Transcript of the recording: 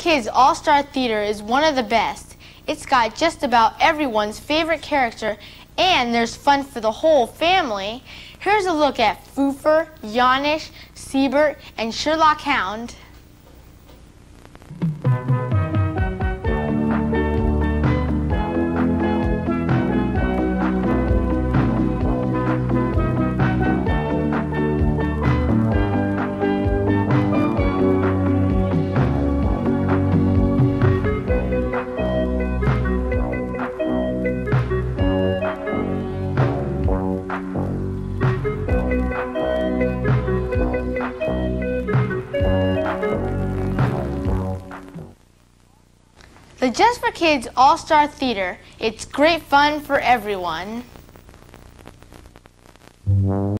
Kids All-Star Theater is one of the best. It's got just about everyone's favorite character, and there's fun for the whole family. Here's a look at Foofer, Yanish, Siebert, and Sherlock Hound. The Just for Kids All-Star Theater. It's great fun for everyone.